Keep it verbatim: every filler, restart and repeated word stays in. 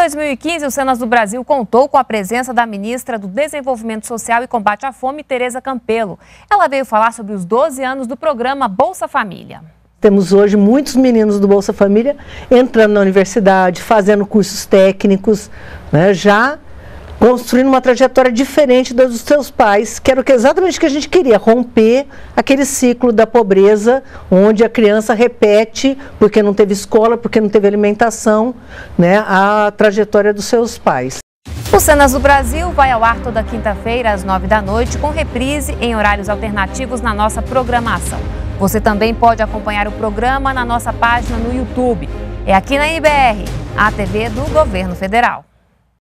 dois mil e quinze, o Cenas do Brasil contou com a presença da ministra do Desenvolvimento Social e Combate à Fome, Tereza Campelo. Ela veio falar sobre os doze anos do programa Bolsa Família. Temos hoje muitos meninos do Bolsa Família entrando na universidade, fazendo cursos técnicos, né, já construindo uma trajetória diferente da dos seus pais, que era exatamente o que a gente queria, romper aquele ciclo da pobreza, onde a criança repete, porque não teve escola, porque não teve alimentação, né, a trajetória dos seus pais. O Cenas do Brasil vai ao ar toda quinta-feira, às nove da noite, com reprise em horários alternativos na nossa programação. Você também pode acompanhar o programa na nossa página no YouTube. É aqui na I B R, a T V do Governo Federal.